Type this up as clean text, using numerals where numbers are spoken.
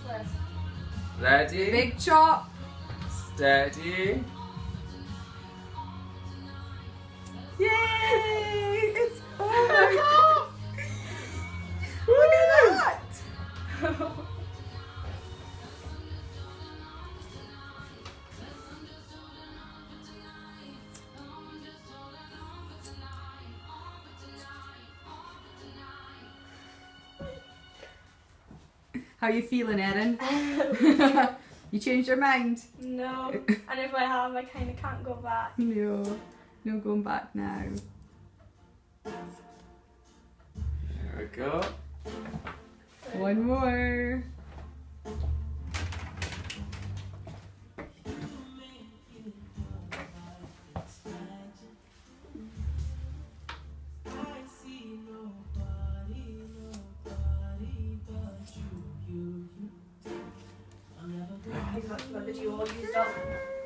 this. Ready? Big chop. Steady. Yay! It's oh Look at that! How you feeling, Erin? You changed your mind? No. And if I have, I kind of can't go back. No. No going back now. There we go. One more. I think that's what you all used up.